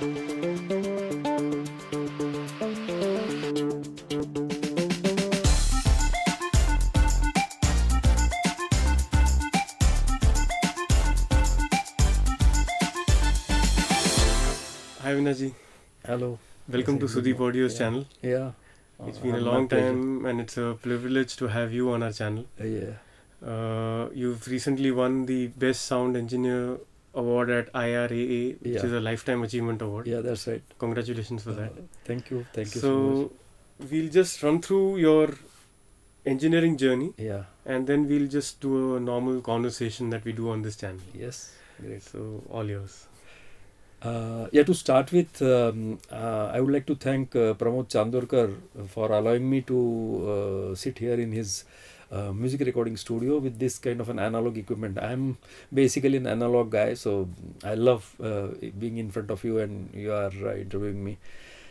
Hi Avinash ji. Hello. Welcome to Sudeep Audio's channel. Yeah. It's been a long time and it's a privilege to have you on our channel. Yeah. You've recently won the Best Sound Engineer Award at IRAA, which is a Lifetime Achievement Award. Yeah, that's right. Congratulations for that. Thank you. Thank you so much. We'll just run through your engineering journey. Yeah. And then we'll just do a normal conversation that we do on this channel. Yes. Great. So, all yours. To start with, I would like to thank Pramod Chandorkar for allowing me to sit here in his music recording studio with this kind of an analog equipment. I'm basically an analog guy, so I love being in front of you and you are interviewing me.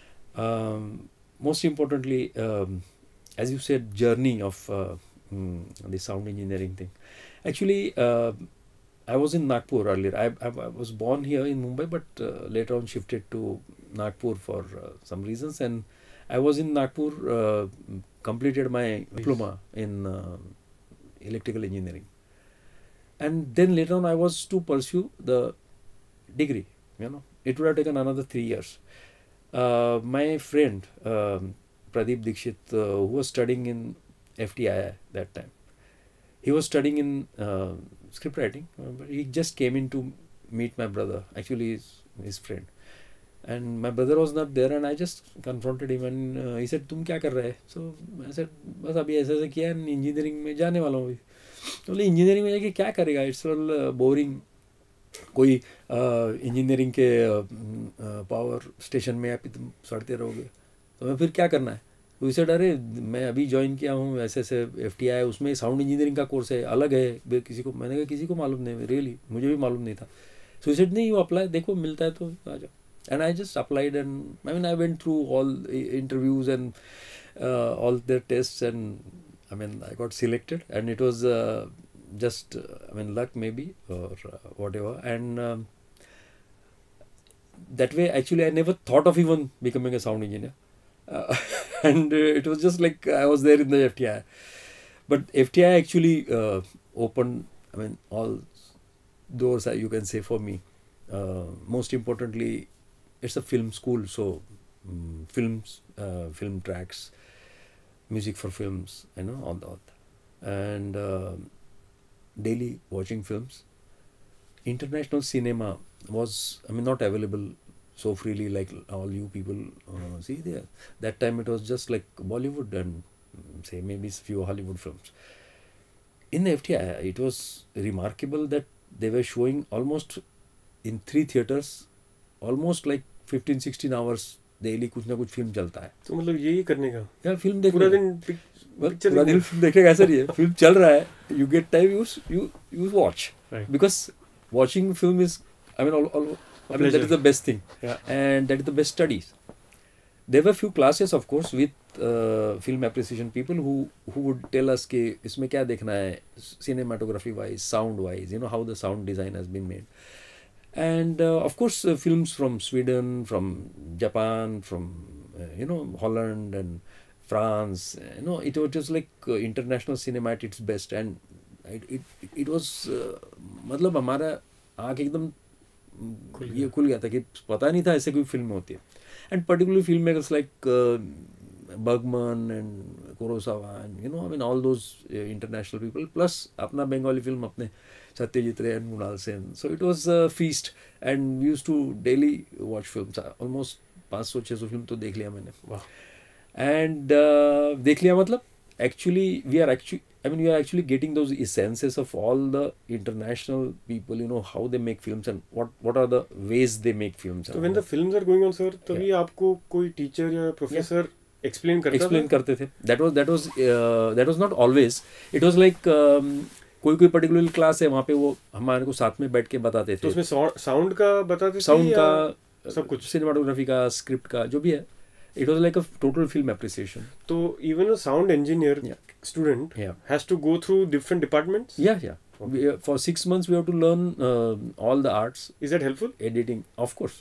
Most importantly, as you said, journey of the sound engineering thing. Actually, I was in Nagpur earlier. I was born here in Mumbai, but later on shifted to Nagpur for some reasons. And I was in Nagpur, completed my diploma in electrical engineering. And then later on I was to pursue the degree. It would have taken another 3 years. My friend, Pradeep Dikshit, who was studying in FTII that time, he was studying in script writing, but he just came in to meet my brother, actually his friend. And my brother was not there and I just confronted him and he said, "Tum kya kar rahe?" So I said, "Bas abhi aisa aisa kiya hai, engineering mein jaane wala hu." So engineering mein jaake kya karega? It's all boring. कोई engineering के power station में आप तुम सड़ते रहोगे तो मैं फिर क्या करना है? तो इसे डरे मैं अभी ज्वाइन किया हूँ ऐसे FTII, उसमें साउंड इंजीनियरिंग का कोर्स है, अलग है, किसी को, मैंने कहा किसी को मालूम नहीं, रियली मुझे भी मालूम नहीं था. सो इसे नहीं, वो अप्लाई, देखो मिलता है तो आ जाओ. And I just applied and I went through all interviews and all their tests and I got selected and it was just luck maybe or whatever, and that way actually I never thought of even becoming a sound engineer, and it was just like I was there in the FTI, but FTI actually opened all doors, you can say, for me. Most importantly, it's a film school, so films, film tracks, music for films, all that, and daily watching films. International cinema was not available so freely like all you people see there. That time it was just like Bollywood and say maybe a few Hollywood films. In the FTI it was remarkable that they were showing almost in 3 theaters almost like 15-16 hours daily कुछ ना कुछ film चलता है. तो मतलब यही करने का यार फिल्म देख पूरा दिन पूरा दिन फिल्म देखने का ऐसा नहीं है. फिल्म चल रहा है, you get time, you watch, right. Because watching film is that is the best thing, and that is the best studies. There were few classes of course with film appreciation people who would tell us कि इसमें क्या देखना है cinematography wise, sound wise, how the sound design has been made. And of course films from Sweden, from Japan, from Holland and France, it was just like international cinema at its best, and it was मतलब हमारा आँख एकदम ये खुल गया था कि पता नहीं था ऐसे कोई फिल्म होती है. And particularly filmmakers like Bergman and Kurosawa and all those international people, plus अपना बंगाली फिल्म अपने सत्यजीत रे and Mrunal Sen. So it was a feast and we used to daily watch films. Almost 500-600 film तो देख लिया मैंने. Wow. And देख लिया मतलब actually we are actually getting those essences of all the international people, how they make films and what are the ways they make films. So when the films are going on, sir, तभी आपको कोई teacher या professor explain करते थे. That was not always. It was like कोई particular class है वहाँ पे वो हमारे को साथ में बैठ के बताते थे. तो उसमें साउंड का बताते थे, साउंड का सब कुछ, सिनेमाटोग्राफी का, स्क्रिप्ट का, जो भी है. It was like a total film appreciation. So even a sound engineer student has to go through different departments? Yeah. Okay. For 6 months we have to learn all the arts. Is that helpful? Editing, of course.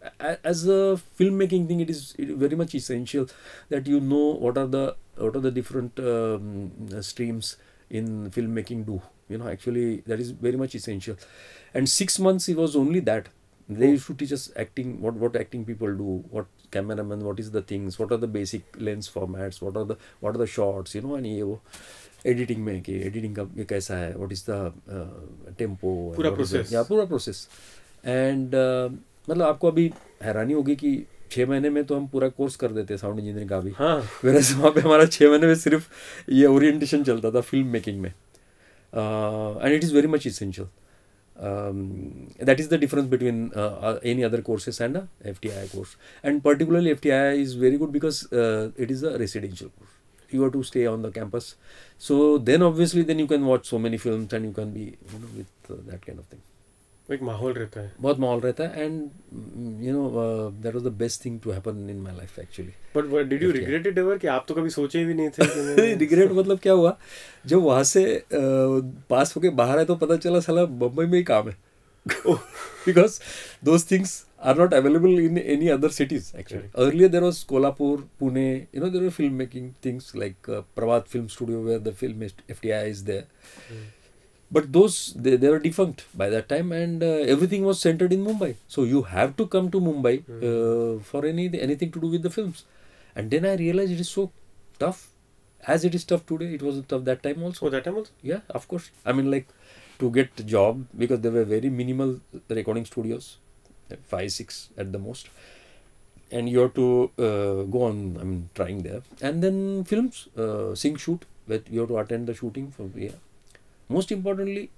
as a filmmaking thing, it is very much essential that you know what are the different streams in filmmaking do. Actually that is very much essential. And 6 months it was only that. They used to teach us acting, what acting people do, what cameraman, what is the things, what are the basic lens formats, what are the shots, and ये वो editing में कि editing का ये कैसा है, what is the tempo, पूरा process. पूरा process. And मतलब आपको अभी हैरानी होगी कि 6 महीने में तो हम पूरा कोर्स कर देते साउंड इंजीनियरिंग का भी. Whereas वहाँ पे हमारा 6 महीने में सिर्फ ये ओरिएंटेशन चलता था फिल्म मेकिंग में. And it is very much essential. That is the difference between any other courses and a FTII course. And particularly FTII is very good because it is a residential course. You have to stay on the campus. So then obviously then you can watch so many films and you can be with that kind of thing. एक माहौल रहता है. बहुत माहौल रहता है. And that was the best thing to happen in my life actually. But did you regret it ever कि आप तो कभी सोचे भी नहीं थे? रिग्रेट मतलब क्या हुआ, जब वहाँ से पास होके बाहर आए तो पता चला साला बम्बई में ही काम है. Because those things are not available in any other cities actually. Earlier there was Kolhapur, Pune, there were filmmaking things like Pravat Film Studio where the film FTII is there. But those, they were defunct by that time, and everything was centered in Mumbai. So you have to come to Mumbai for anything to do with the films. And then I realized it is so tough. As it is tough today, it was tough that time also. Oh, that time also? Yeah, of course. I mean, like, to get a job, because there were very minimal recording studios, 5, 6 at the most. And you have to go on, trying there. And then films, sing, shoot, where you have to attend the shooting. Most importantly,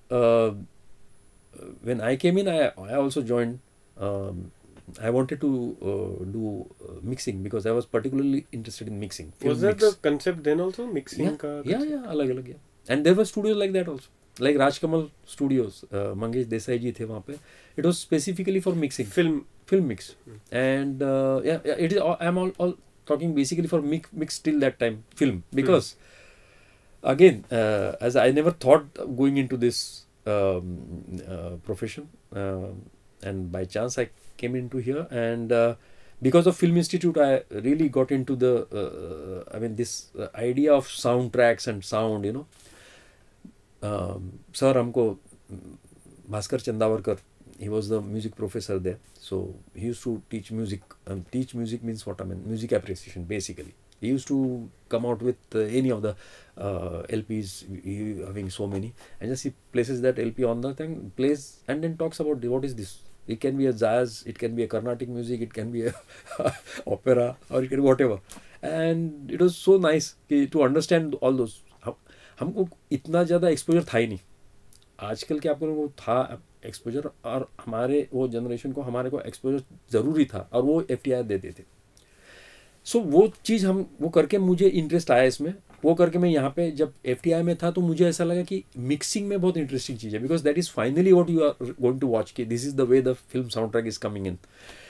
when I came in, I also joined. I wanted to do mixing because I was particularly interested in mixing. Was that the concept then also? Mixing? Yeah, alag. And there were studios like that also. Like Rajkamal Studios, Mangesh Desai ji the wahan pe. It was specifically for mixing. Film mix. And it is. I'm all talking basically for mix till that time film, because again, as I never thought of going into this profession, and by chance I came into here, and because of Film Institute I really got into the this idea of soundtracks and sound. Sir हमको Bhaskar Chandavarkar, he was the music professor there, so he used to teach music. Teach music means what? Music appreciation basically. He used to come out with any of the LPs, having so many, and just he places that LP on the thing, plays, and then talks about what is this. It can be a jazz, it can be a Carnatic music, it can be a opera, or it can be whatever. And it was so nice to understand all those. हमको इतना ज़्यादा exposure था ही नहीं. आजकल के आपको वो था एक्सपोजर, और हमारे वो जनरेशन को हमारे को एक्सपोजर ज़रूरी था, और वो FTII देते थे. सो वो चीज़ वो करके मुझे इंटरेस्ट आया इसमें. वो करके मैं यहाँ पे जब FTII में था तो मुझे ऐसा लगा कि मिक्सिंग में बहुत इंटरेस्टिंग चीज़ है, because that is finally what you are going to watch, कि this is the way the film sound track is coming in.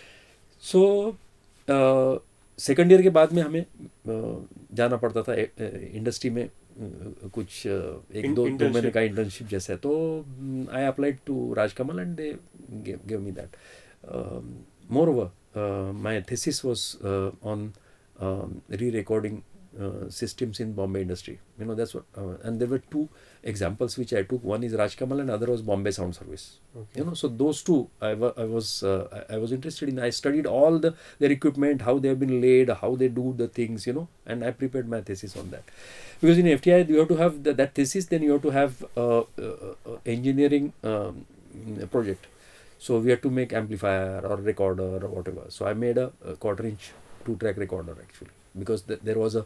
So second year के बाद में हमें जाना पड़ता था इंडस्ट्री में, कुछ एक दो महीने का इंटर्नशिप जैसा है. तो I applied to Rajkamal and they give me that. Moreover my thesis was on re-recording systems in Bombay industry. That's what, and there were 2 examples which I took. One is Rajkamal and other was Bombay Sound Service. Okay. So those 2 I was interested in. I studied all their equipment, how they have been laid, how they do the things, and I prepared my thesis on that. Because in FTII you have to have that thesis, then you have to have engineering project. So we had to make amplifier or recorder or whatever. So I made a 1/4-inch 2-track recorder actually, because there was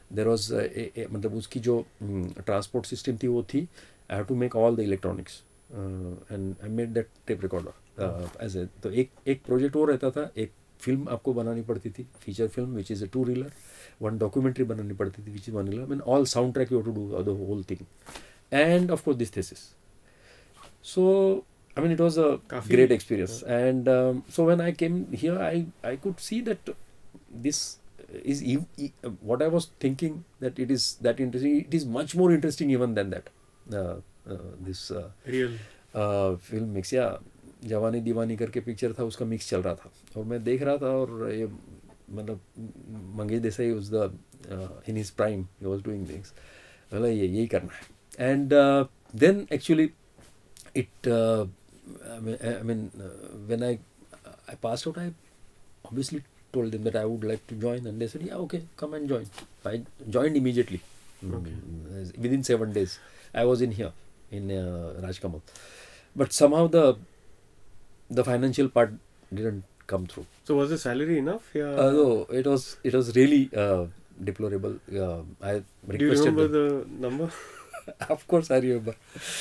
मतलब उसकी जो transport system थी वो थी. I have to make all the electronics and I made that tape recorder as a. तो एक project वो रहता था, एक फिल्म आपको बनानी पड़ती थी, feature film which is a 2-reeler, 1 documentary बनानी पड़ती थी which is 1-reeler. I mean all soundtrack you have to do the whole thing, and of course this thesis. So it was a great experience. And so when I came here, I could see that this is what I was thinking, that it is that interesting. It is much more interesting even than that. This real film mix. Yeah, जवानी दीवानी करके picture था, उसका mix चल रहा था और मैं देख रहा था, और ये मतलब Mangesh Desai was the in his prime, he was doing things, मतलब ये यही करना है. And then actually it I mean when I passed out, I obviously told them that I would like to join, and they said, yeah, okay, come and join. I joined immediately. Okay. Within 7 days I was in here in Rajkamal, but somehow the financial part didn't come through. So was the salary enough? Yeah. No, it was really deplorable. I requested. Do you remember them. the number? Of course I remember.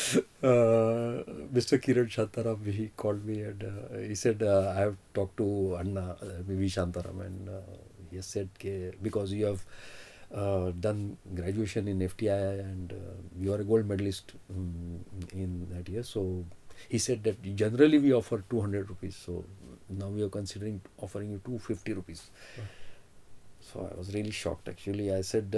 Mr. Kiran Shantaram, he called me and he said, I have talked to Anna V. Shantaram, and he has said, because you have done graduation in FTII and you are a gold medalist in that year, so he said that generally we offer 200 rupees, so now we are considering offering you 250 rupees. So I was really shocked actually. I said,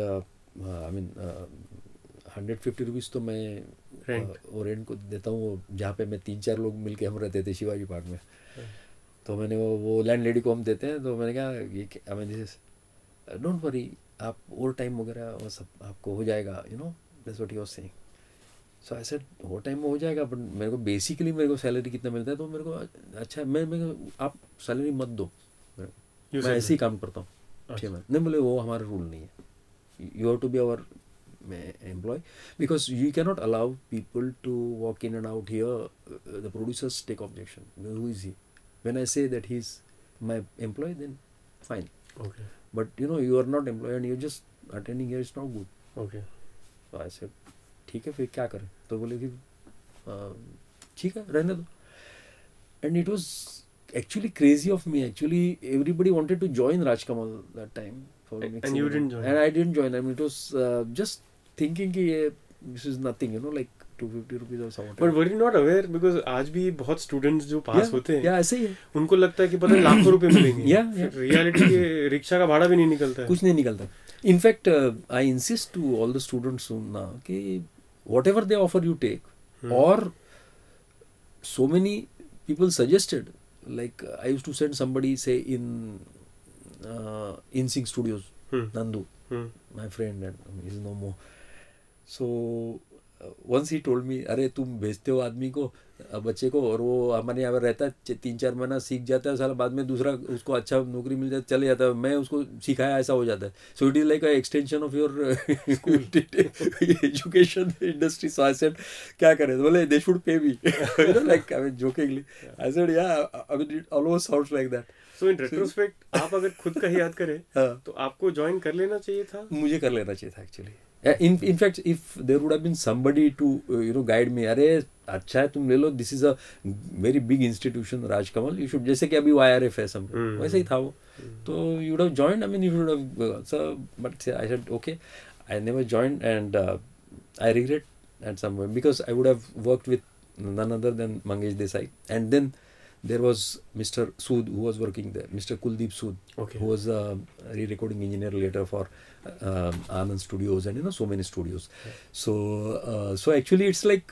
150 rupees तो मैं वो rent को देता हूँ, जहाँ पे मैं 3-4 लोग मिलके हम रहते थे शिवाजी पार्क में. तो मैंने वो लैंड लेडी को हम देते हैं, तो मैंने कहा ये दिस डोंट वरी, आप ओवर टाइम वगैरह वो सब आपको हो जाएगा, you know, that's what he was saying. So I said overtime हो जाएगा, बट मेरे को बेसिकली मेरे को सैलरी कितना मिलता है, तो मेरे को अच्छा मैं आप सैलरी मत दो, मैं ऐसे ही काम करता हूँ 6 महीने. नहीं बोले वो हमारा रूल नहीं है, you have to be our employee, because you cannot allow people to walk in and out here. The producers take objection. Who is he? When I say that he's my employee, then fine. Okay. But you know, you are not employee and you're just attending here. It's not good. Okay. So I said, ठीक है फिर क्या करें? तो बोले कि ठीक है रहने दो. And it was actually crazy of me. Actually, everybody wanted to join Rajkamal that time. And you didn't join. And I didn't join. I mean, it was just thinking कि ये this is nothing, you know, like 250 rupees or something. But were you not aware? Because आज भी बहुत students जो पास होते हैं, ऐसे ही है, उनको लगता है कि पता नहीं लाखों रुपए मिलेंगे. Reality के रिक्शा का भाड़ा भी नहीं निकलता है. कुछ नहीं निकलता. In fact, I insist to all the students now कि whatever they offer you take. Or so many people suggested, like I used to send somebody, say in InSync Studios, Nandu, my friend, and he's no more. So once he told me, अरे तुम भेजते हो आदमी को, बच्चे को, और वो हमारे यहाँ पर रहता है 3-4 महीना सीख जाता है, साल बाद में दूसरा उसको अच्छा नौकरी मिल जाता है, चले जाता है, मैं उसको सिखाया ऐसा हो जाता है. So it is like a extension of your education industry. So I said क्या करें, तो बोले they should pay me, like I mean jokingly. I said yeah, I mean it almost sounds like that. So in retrospect आप अगर खुद का ही याद करें तो आपको ज्वाइन कर लेना चाहिए था. मुझे कर लेना चाहिए था actually. In fact, if there would have been somebody to guide me, अरे अच्छा है तुम ले लो, this is a very big institution, Rajkamal, you should, जैसे कि अभी YRF है सब, वैसे ही था वो, तो you would have joined. I mean, you should have, so but I said okay, I never joined, and I regret at some point, because I would have worked with none other than Mangesh Desai, and then there was Mr. Sood who was working there, Mr. Kuldeep Sood, who was a re-recording engineer later for Anand Studios and so many studios. So actually it's like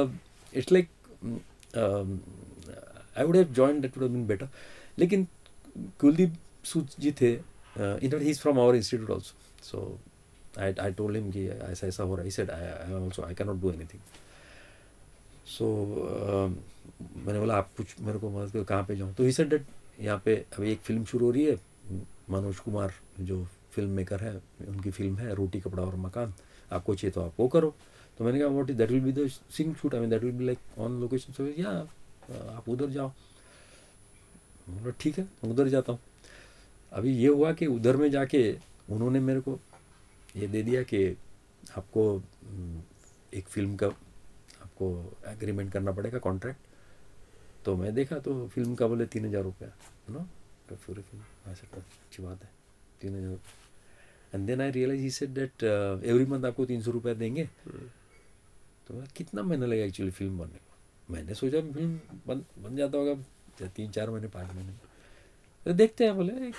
I would have joined, that would have been better. लेकिन Kuldeep Sood जी थे, in fact he's from our institute also. So I told him कि ऐसा ऐसा हो रहा है. He said I cannot do anything. So मैंने बोला आप कुछ मेरे को मदद करो, कहाँ पे जाऊँ. तो ही सेड दैट यहाँ पे अभी एक फिल्म शुरू हो रही है, मनोज कुमार जो फिल्म मेकर है, उनकी फिल्म है रोटी कपड़ा और मकान, आपको चाहिए तो आप वो करो. तो मैंने कहा what is that, will be the scene shoot, I mean that will be like on location. So या आप उधर जाओ. बोला ठीक है उधर जाता हूँ. अभी ये हुआ कि उधर में जाके उन्होंने मेरे को ये दे दिया कि आपको एक फिल्म का आपको एग्रीमेंट करना पड़ेगा, कॉन्ट्रैक्ट. तो मैं देखा तो फिल्म का बोले 3,000 रुपया, है ना, पूरी फिल्म. ऐसा अच्छी बात है 3,000 रुपये. And then I realize he said that every month आपको 300 रुपया देंगे. तो कितना महीना लगेगा एक्चुअली फिल्म बनने को. मैंने सोचा फिल्म बन जाता होगा 3-4 महीने 5 महीने. तो देखते हैं, बोले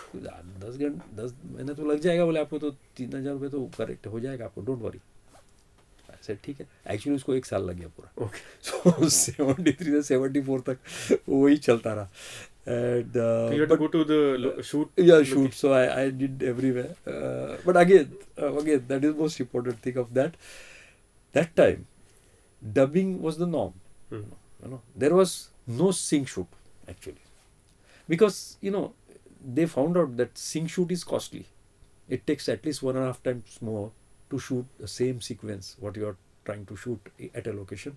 10 महीने तो लग जाएगा. बोले आपको तो 3,000 रुपये तो करेक्ट हो जाएगा आपको, डोंट वरी. सर ठीक है. एक्चुअली उसको 1 साल लग गया पूरा. Okay. सो 73 से 74 तक वही चलता रहा. And So you had to go to the shoot. yeah, shoot. So I did everywhere. But again, that is most important thing of that. That time, dubbing was the norm. Hmm. You know, there was no sync shoot actually, because they found out that sync shoot is costly. It takes at least 1.5 times more to shoot the same sequence what you are trying to shoot at a location.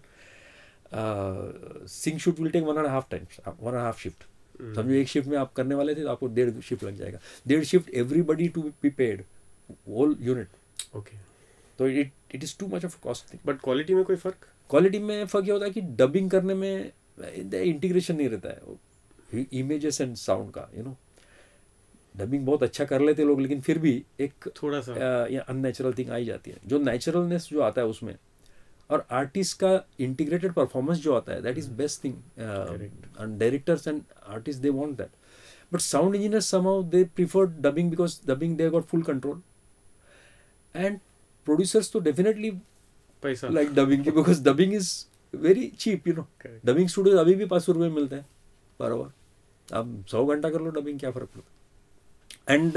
Sync shoot will take 1.5 times, 1.5 shift. समझो एक shift में आप करने वाले थे तो आपको 1.5 shift लग जाएगा. 1.5 shift everybody to be paid whole unit. Okay. तो it is too much of cost thing. But quality में कोई फर्क? क्वालिटी में फर्क ये होता है कि डबिंग करने में इंटीग्रेशन नहीं रहता है इमेजेस एंड साउंड का. डबिंग बहुत अच्छा कर लेते लोग, लेकिन फिर भी एक थोड़ा सा अननेचुरल थिंग आई जाती है. जो नेचुरलनेस जो आता है उसमें, और आर्टिस्ट का इंटीग्रेटेड परफॉर्मेंस जो आता है, that is best thing. And directors and artist they want that. But sound engineers somehow they prefer dubbing, because dubbing they got full control. And producers तो डेफिनेटली पैसा like dubbing, because dubbing is very cheap. Dubbing studio अभी भी 500 रुपये मिलते हैं per hour. आप 100 घंटा कर लो डबिंग, क्या फर्क पड़ता. And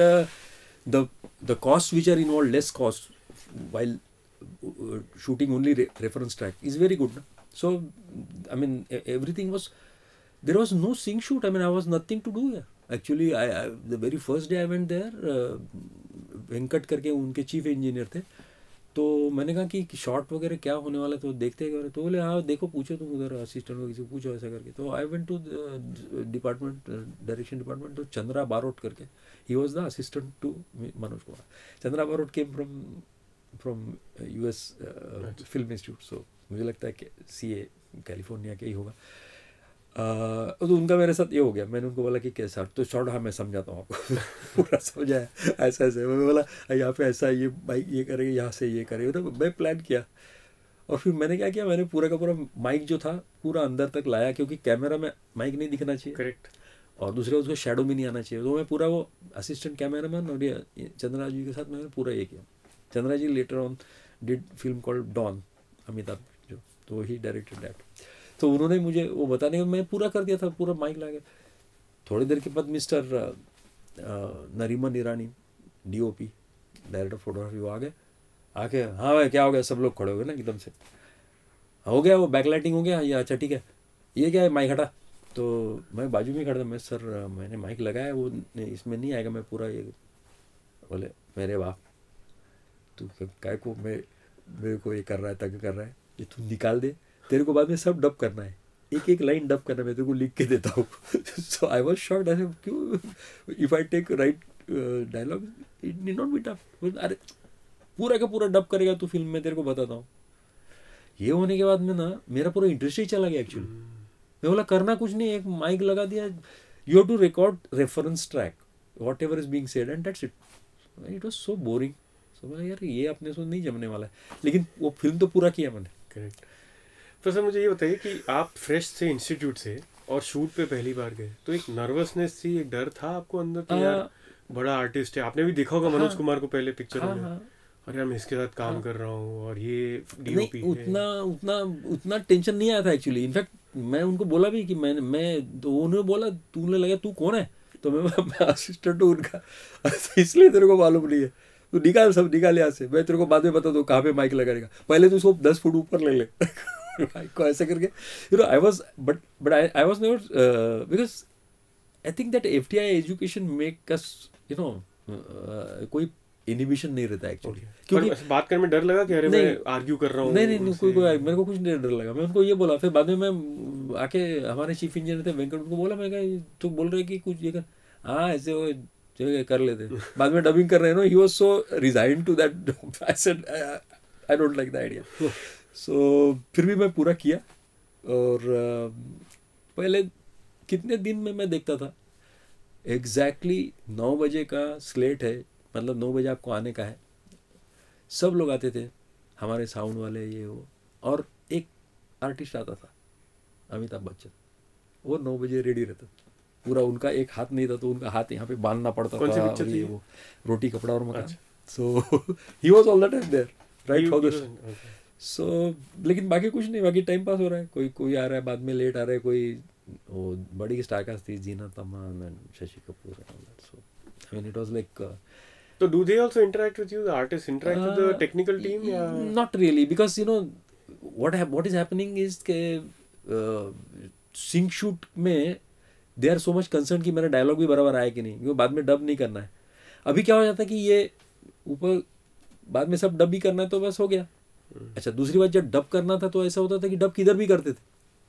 the cost which are involve, less cost while shooting only reference track is very good. So I mean everything was, there was no sync shoot. I mean I was nothing to do here actually. I the very first day I went there, Venkat करके उनके chief engineer थे. तो मैंने कहा कि shot वगैरह क्या होने वाला है, तो देखते हैं. तो बोले हाँ देखो, पूछो तुम उधर असिस्टेंट को, किसी को पूछो ऐसा करके. तो I went to department, direction department. तो चंद्रा बारोट करके, he was the assistant to Manoj Kumar. Chandra Barot came from US film institute. So मुझे लगता है कि CA कैलिफोर्निया के ही होगा. तो उनका मेरे साथ ये हो गया. मैंने उनको बोला कि कैसा, तो शॉर्ट हाँ मैं समझाता हूँ आपको. पूरा समझाया ऐसा ऐसे. मैं बोला यहाँ पे ऐसा, ये बाइक ये करेंगे, यहाँ से ये करेंगे. तो मैं प्लान किया. और फिर मैंने क्या किया, मैंने पूरा का पूरा माइक जो था पूरा अंदर तक लाया, क्योंकि कैमरा में माइक नहीं दिखना चाहिए. करेक्ट. और दूसरे उसको शेडो भी नहीं आना चाहिए. तो मैं पूरा वो असिस्टेंट कैमरा मैन और ये चंद्रा जी के साथ मैंने पूरा ये किया. Chandra ji later on did film called Don, Amitabh जो, तो ही डायरेक्टेड दैट. तो उन्होंने मुझे वो बताने का, मैं पूरा कर दिया था, पूरा माइक ला के. थोड़ी देर के बाद mister Nariman Irani, DOP director photography, वो आ गए. आके हाँ भाई क्या हो गया, सब लोग खड़े हो गए ना एकदम से. हो गया वो बैकलाइटिंग हो गया, ये अच्छा ठीक है, ये क्या है माइक हटा. तो मैं बाजू में खड़ा था. मैं सर मैंने माइक लगाया, वो इसमें नहीं आएगा, मैं पूरा ये. बोले मेरे बाप तू काय को मेरे को ये कर रहा है, तंग कर रहा है, ये तू निकाल दे, तेरे को बाद में सब डब करना है, एक एक लाइन डब करना है, मैं तेरे को लिख के देता हूँ. सो आई वॉज शॉक्ड. आई क्यों, if I take right dialogue it need not be dub. अरे पूरा का पूरा डब करेगा तू फिल्म में, तेरे को बताता हूँ. ये होने के बाद में ना मेरा पूरा इंटरेस्ट ही चला गया एक्चुअली. मैं बोला करना कुछ नहीं, एक माइक लगा दिया, you have to record reference track whatever is being said and that's it. It was so boring. So बोला यार ये अपने से नहीं जमने वाला है, लेकिन वो फिल्म तो पूरा किया मैंने. करेक्ट. तो सर मुझे ये बताइए कि आप फ्रेश थे इंस्टीट्यूट से और शूट पे पहली बार गए, तो एक नर्वसनेस थी, एक डर था आपको अंदर कि यार बड़ा आर्टिस्ट है. आपने भी देखा होगा मनोज कुमार को पहले पिक्चरों में, अरे मैं इसके साथ काम कर रहा हूँ और ये DOP है. उतना टेंशन नहीं आया था एक्चुअली. इनफैक्ट मैं उनको बोला भी कि मैं तो उन्होंने बोला तूने लगा तू कौन है, तो मैं असिस्टेंट हूँ उनका, इसलिए तेरे को मालूम नहीं है, तू निकाल सब निकाल यहाँ से, मैं तेरे को बाद में बता दूँ कहाँ पे माइक लगाएगा, पहले तो उसको 10 फुट ऊपर ले ले माइक को ऐसे करके. I was but I was never, because I think that FTII education make us कोई इनहिबिशन नहीं रहता एक्चुअली. क्योंकि बात करने में डर लगा कि अरे मैं आर्ग्यू कर रहा हूँ. नहीं कोई मेरे को कुछ नहीं डर लगा. मैं उनको ये बोला, फिर बाद में मैं आके हमारे चीफ इंजीनियर थे वेंकट, उनको बोला, मैं कहा तो बोल रहे कि कुछ ये कर, हाँ ऐसे वो कर लेते. बाद में डबिंग कर रहे हैं. He was so resign to that. I said I don't like the idea. So फिर भी मैं पूरा किया. और पहले कितने दिन में मैं देखता था एग्जैक्टली 9 बजे का स्लेट है, मतलब 9 बजे आपको आने का है. सब लोग आते थे, हमारे साउंड वाले ये वो, और एक आर्टिस्ट आता था अमिताभ बच्चन, वो 9 बजे रेडी रहता था. पूरा उनका एक हाथ नहीं था, तो उनका हाथ यहाँ पे बांधना पड़ता था. और ये वो रोटी Kapda aur Makaan. So he was all the time there right for this. So लेकिन बाकी कुछ नहीं, बाकी टाइम पास हो रहा है, कोई कोई आ रहा है बाद में लेट आ रहा है, कोई वो बड़ी स्टार कास्ट थी Zeenat Aman and Shashi Kapoor and all that, so I mean it was like तो do they also interact with you, the artist interact with the technical team yeah? not really, because you know what is happening is के sync shoot में they are so much concern कि मेरा dialogue भी बराबर आया कि नहीं, क्योंकि बाद में डब नहीं करना है। अभी क्या हो जाता है कि ये ऊपर बाद में सब डब भी करना है तो बस हो गया। अच्छा दूसरी बात, जब डब करना था तो ऐसा होता था कि डब किधर भी करते थे।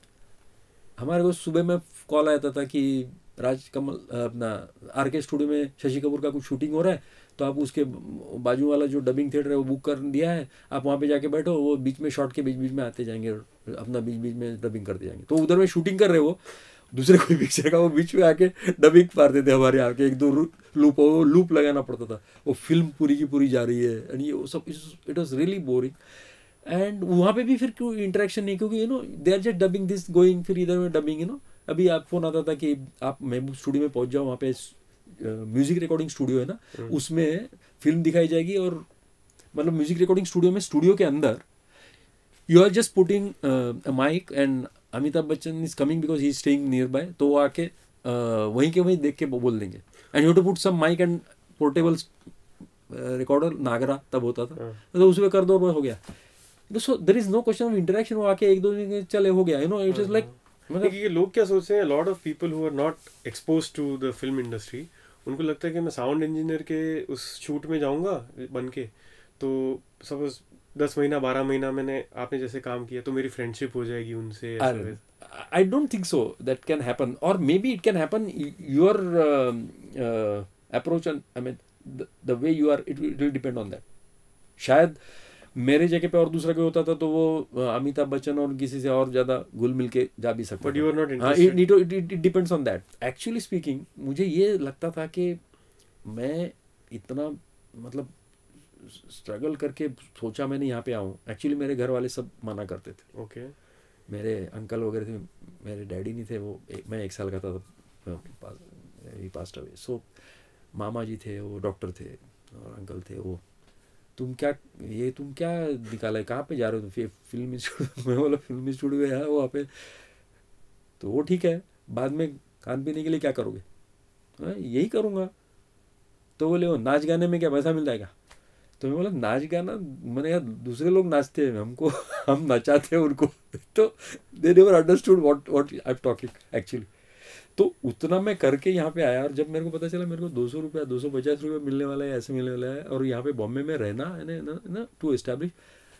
हमारे को सुबह में कॉल आता था कि राज कमल अपना आर के स्टूडियो में शशि कपूर का कुछ शूटिंग हो रहा है, तो आप उसके बाजू वाला जो डबिंग थिएटर है वो बुक कर दिया है, आप वहाँ पे जाके बैठो, वो बीच में शॉट के बीच बीच में आते जाएंगे और अपना बीच बीच में डबिंग करते जाएंगे। तो उधर में शूटिंग कर रहे वो दूसरे कोई पिक्चर का, वो बीच में आके डबिंग मारते थे हमारे यहाँ के, एक दो लूप लगाना पड़ता था, वो फिल्म पूरी की पूरी जा रही है एंड ये सब, it was really boring. And वहाँ पे भी फिर क्यों इंटरेक्शन नहीं, क्योंकि you know they are just dubbing this going, फिर इधर में डबिंग, यू नो। अभी आप फोन आता था कि आप महबूब स्टूडियो में पहुंच जाओ, वहाँ पे म्यूजिक रिकॉर्डिंग स्टूडियो है ना, उसमें फिल्म दिखाई जाएगी, और मतलब म्यूजिक रिकॉर्डिंग स्टूडियो में स्टूडियो के अंदर you are just putting a mic and Amitabh Bachchan is coming because he is staying nearby, तो वो आके वहीं के वहीं देख के बोल देंगे, and you to put some mic and portable recorder, Nagra तब होता था, तो उसमें कर दो, हो गया। So there is no question of interaction, वो आके एक दो दिन चले हो गया, you know, it is like. मतलब ये लोग क्या सोचते हैं, lot of people who are not expose to the film industry, उनको लगता है कि मैं साउंड इंजीनियर के उस शूट में जाऊंगा बन के, तो सपोज 10 महीना 12 महीना मैंने आपने जैसे काम किया तो मेरी फ्रेंडशिप हो जाएगी उनसे। I don't think so that can happen, or maybe it can happen your approach, and I mean the way you are, it will depend on that. शायद मेरे जगह पे और दूसरा कोई होता था तो वो अमिताभ बच्चन और किसी से और ज्यादा घुल मिल के जा भी सकता, but you are not interested. It depends on that. Actually speaking मुझे ये लगता था कि मैं इतना मतलब स्ट्रगल करके सोचा मैंने यहाँ पे आऊँ, एक्चुअली मेरे घर वाले सब मना करते थे। ओके मेरे अंकल वगैरह थे, मेरे डैडी नहीं थे, वो मैं 1 साल का था तो ही पास्ट अवे। सो मामा जी थे, वो डॉक्टर थे, और अंकल थे, वो तुम क्या निकाला है, कहाँ पे जा रहे हो तुम, फिल्म इंस्टीट्यूट। मैं बोला फिल्म इंस्टीट्यूट में है वहाँ पे, तो वो ठीक है, बाद में खान पीने के लिए क्या करोगे? यही करूँगा। तो बोले वो नाच गाने में क्या पैसा मिल जाएगा? तो मैं बोला नाच गाना, मैंने यार दूसरे लोग नाचते हैं, हमको हम नचाते हैं उनको। तो they never understood what I am talking actually. तो उतना मैं करके यहाँ पे आया, और जब मेरे को पता चला मेरे को 200 रुपया 250 रुपया मिलने वाला है, ऐसे मिलने वाला है, और यहाँ पे बॉम्बे में रहना है ना to establish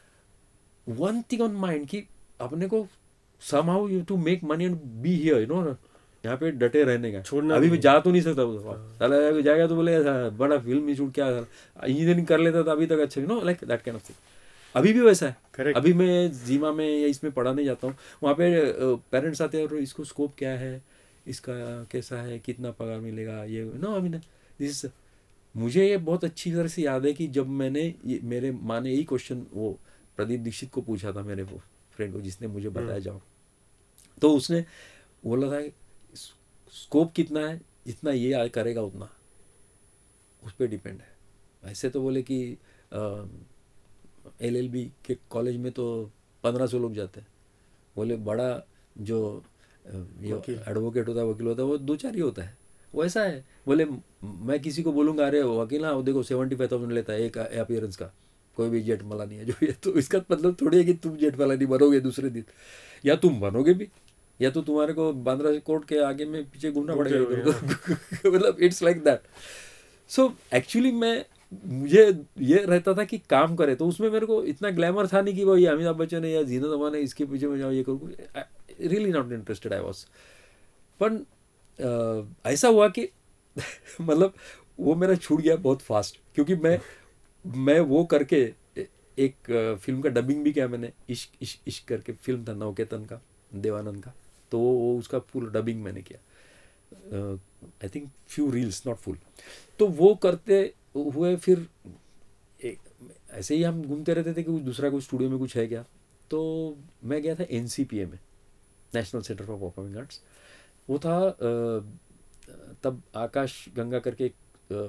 one thing on mind कि अपने को somehow you to make money and be here, you know, यहाँ पे डटे रहने का। छोड़ना अभी मैं जा तो नहीं सकता, साला जाएगा तो बोले बड़ा फिल्म शूट क्या, इंजीनियरिंग कर लेता था अभी तक, अच्छा, you know, like that kind of thing. अभी भी वैसा है। Correct. अभी मैं जीमा में या इसमें पढ़ाने जाता हूँ, वहाँ पे पेरेंट्स आते हैं और इसको स्कोप क्या है, इसका कैसा है, कितना पगार मिलेगा, ये नो, आई मीन दिस। मुझे ये बहुत अच्छी तरह से याद है कि जब मैंने मेरे माँ ने यही क्वेश्चन वो प्रदीप दीक्षित को पूछा था, मेरे वो फ्रेंड को जिसने मुझे बताया जाओ, तो उसने बोला था स्कोप कितना है, जितना ये करेगा उतना उस पर डिपेंड है। ऐसे तो बोले कि LLB के कॉलेज में तो 1500 लोग जाते हैं, बोले बड़ा जो एडवोकेट होता है, वकील होता है, वो 2-4 ही होता है, वो ऐसा है। बोले मैं किसी को बोलूँगा अरे वकील ना देखो 75,000 लेता है एक अपीयरेंस का, कोई भी जेठ मला नहीं है जो ये, तो इसका मतलब थोड़ी है कि तुम जेठ मला नहीं बनोगे दूसरे दिन, या तुम बनोगे भी, या तो तुम्हारे को बांद्रा कोर्ट के आगे में पीछे घूमना पड़ेगा, मतलब it's like that. So actually मुझे ये रहता था कि काम करे, तो उसमें मेरे को इतना ग्लैमर था नहीं कि वो ये अमिताभ बच्चन है या जीना तमान है, इसके पीछे में जाओ ये करूँ, really not interested I was. पर ऐसा हुआ कि मतलब वो मेरा छूट गया बहुत फास्ट, क्योंकि मैं वो करके एक फिल्म का डबिंग भी किया मैंने, इश्क इश्क इश्क करके फिल्म था नवकेतन का, देवानंद का, तो वो उसका फुल डबिंग मैंने किया, I think few reels not full. तो वो करते हुए फिर ऐसे ही हम घूमते रहते थे कि कुछ दूसरा कुछ स्टूडियो में कुछ है क्या, तो मैं गया था NCPA में, national centre for performing arts. वो था तब आकाश गंगा करके एक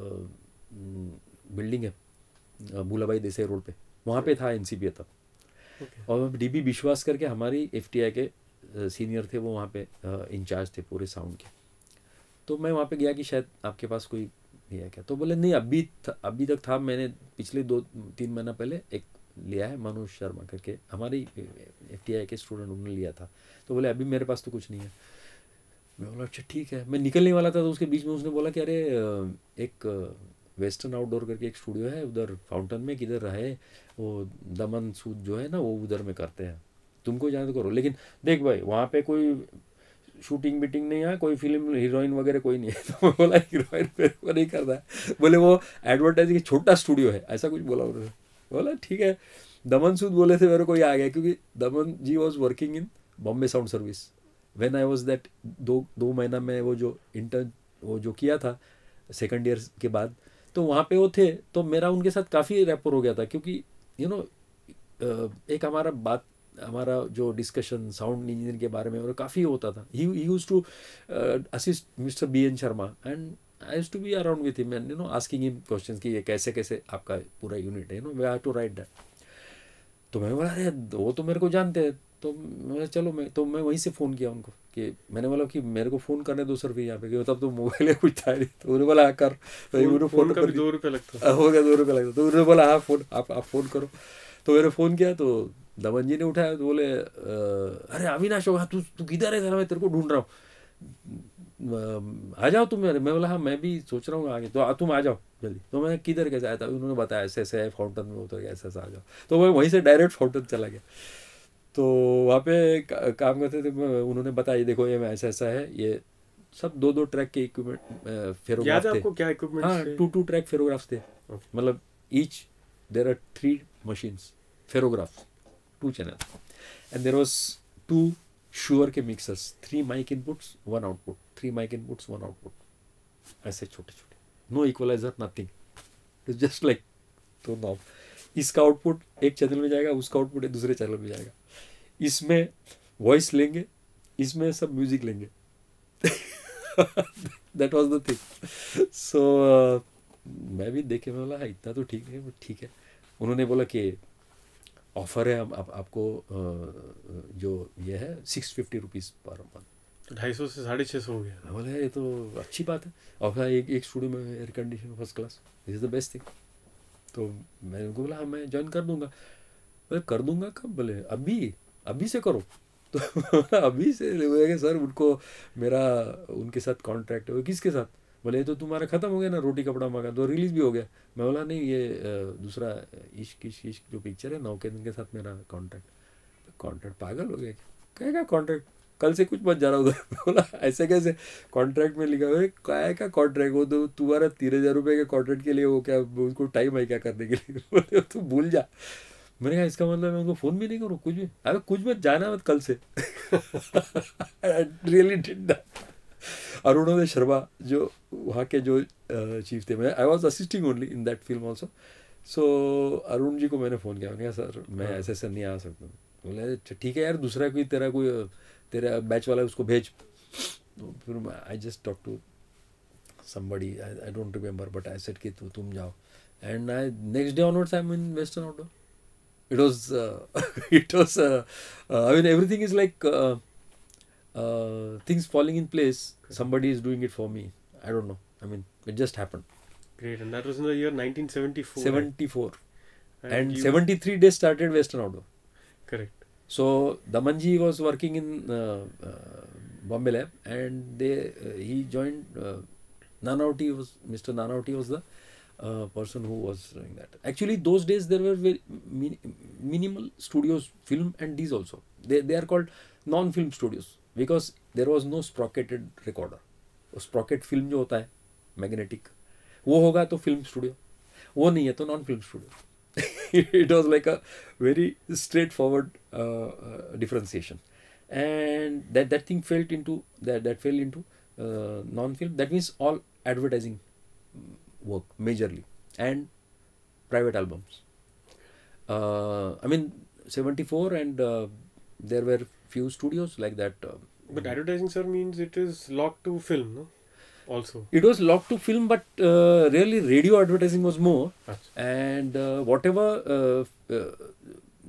बिल्डिंग है भूलाबाई देसाई रोड पे, वहाँ पे था NCPA तब। Okay. और डीबी विश्वास करके हमारी FTI के सीनियर थे, वो वहाँ पे इंचार्ज थे पूरे साउंड के। तो मैं वहाँ पे गया कि शायद आपके पास कोई ये है क्या, तो बोले नहीं अभी तक था, मैंने पिछले 2-3 महीना पहले एक लिया है, मनोज शर्मा करके हमारी FTI के स्टूडेंट, उन्होंने लिया था। तो बोले अभी मेरे पास तो कुछ नहीं है। मैं बोला अच्छा ठीक है। मैं निकलने वाला था तो उसके बीच में उसने बोला कि अरे एक वेस्टर्न आउटडोर करके एक स्टूडियो है उधर फाउंटेन में, किधर रहे वो दमन सूद जो है ना, वो उधर में करते हैं, तुमको जाने तो करो, लेकिन देख भाई वहाँ पे कोई शूटिंग बीटिंग नहीं है, कोई फिल्म हीरोइन वगैरह कोई नहीं है। तो मैं बोला हीरोइन मेरे को नहीं करना है, बोले वो एडवर्टाइजिंग छोटा स्टूडियो है, ऐसा कुछ बोला उन्होंने। बोला ठीक है। दमन सूद बोले थे मेरे को ये आ गया, क्योंकि Daman ji was working in Bombay sound service when I was that, दो महीना में वो जो इंटर्न वो जो किया था सेकंड ईयर के बाद, तो वहाँ पे वो थे, तो मेरा उनके साथ काफ़ी रैपर हो गया था, क्योंकि यू नो एक हमारा जो डिस्कशन साउंड इंजीनियर के बारे में और काफ़ी होता था। He use to assist mister BN Sharma and I use to be around with him and asking him questions कि ये कैसे कैसे आपका पूरा यूनिट है, we have to write that. तो मैं बोला अरे वो तो मेरे को जानते हैं, तो मैं चलो मैं वहीं से फ़ोन किया उनको कि मैंने बोला कि मेरे को फ़ोन करने दो सर, फिर यहाँ पे कि तब तो मोबाइल है कुछ था नहीं। तो उन्होंने बोला हाँ कर, तो फ़ोन का भी 2 रुपये लगता हो गया 2 रुपये लगता। तो उन्होंने बोला हाँ फ़ोन आप फ़ोन करो। तो मैंने फ़ोन किया तो दमन जी ने उठाया, तो बोले अरे अविनाश होगा, तू किधर है, मैं तेरे को ढूंढ रहा हूँ, आ जाओ तुम। मैं बोला हाँ मैं भी सोच रहा हूँ आगे, तो तुम आ जाओ जल्दी। तो मैं किधर कैसे आया था, उन्होंने बताया ऐसे ऐसे है फाउंटेन में उतर गया, ऐसा आ जाओ। तो मैं वहीं से डायरेक्ट फाउंटेन चला गया। तो वहाँ पे काम करते थे, उन्होंने बताया देखो ये ऐसा ऐसा है, ये सब 2-2 ट्रैक के इक्विपमेंट फेरोग्राफ थे। आपको क्या इक्विपमेंट? हाँ 2 ट्रैक फेरोग्राफ्स थे, मतलब each there are 3 machines Ferrographs 2 channel, and there was 2 Shure के mixers, 3 mic inputs 1 output, 3 mic inputs 1 output, ऐसे छोटे छोटे, no equalizer nothing, it's just like two knob. इसका आउटपुट एक चैनल में जाएगा, उसका आउटपुट दूसरे चैनल में जाएगा, इसमें वॉइस लेंगे, इसमें सब म्यूजिक लेंगे। That was the thing. So मैं भी देखे, मैं बोला इतना तो ठीक है, ठीक है। उन्होंने बोला कि ऑफर है आपको जो ये है 650 रुपीज़ पर मंथ, 250 से 650 हो गया। मैं बोला ये तो अच्छी बात है, और एक स्टूडियो में air condition first class, this is the best thing. तो मैंने उनको बोला हाँ मैं ज्वाइन कर दूंगा। बोले कर दूंगा कब? बोले अभी से करो। तो अभी से बोले सर उनको मेरा उनके साथ कॉन्ट्रैक्ट है। किसके साथ? बोले ये तो तुम्हारा ख़त्म हो गया ना, रोटी कपड़ा मकान, तो रिलीज़ भी हो गया। मैं बोला नहीं ये दूसरा इश्क जो पिक्चर है नौकेन के साथ मेरा कॉन्ट्रैक्ट पागल हो गया क्या कॉन्ट्रैक्ट, कल से कुछ मत जा रहा उधर। बोला ऐसे कैसे कॉन्ट्रैक्ट में लिखा हुआ है, क्या का कॉन्ट्रैक्ट, वो तो तुम्हारा 3000 रुपये के कॉन्ट्रैक्ट के लिए वो क्या उसको टाइम है क्या करने के लिए? बोले तू भूल जा। मैंने कहा इसका मतलब मैं उनको फ़ोन भी नहीं करूँ कुछ भी? अरे कुछ मत जाना मत कल से। Really did that. और उन्होंने शर्मा जो वहाँ के जो चीफ थे, मैं I was assisting only in that film also. So Arun ji को मैंने फ़ोन किया, मैंने कहा सर मैं ऐसे नहीं आ सकता। बोले ठीक है यार, दूसरा कोई तेरा बैच वाला है उसको भेज। तो फिर I just talk to somebody, I don't remember, but I said कि तुम जाओ, and next day onwards I'm in Western Outdoor. It was I mean everything is like things falling in place. Somebody is doing it for me. I don't know, I mean it just happened. Great. And that was in the year 1974. 74. And you... 73 days started Western Outdoor. Correct. So Damanji was working in Bombay lab, and he joined Mr. Nanauti was the person who was doing that. Actually those days there were very minimal studios, film and these also. They are called non-film studios because there was no sprocketed recorder. Sprocket film जो होता है magnetic, वो होगा तो film studio, वो नहीं है तो non-film studio. It was like a very straightforward differentiation, and that thing fell into non-film. That means all advertising work majorly and private albums. I mean 74, and there were few studios like that. But advertising, sir, means it is locked to film, no? Also, it was locked to film, but really radio advertising was more. Achha. And whatever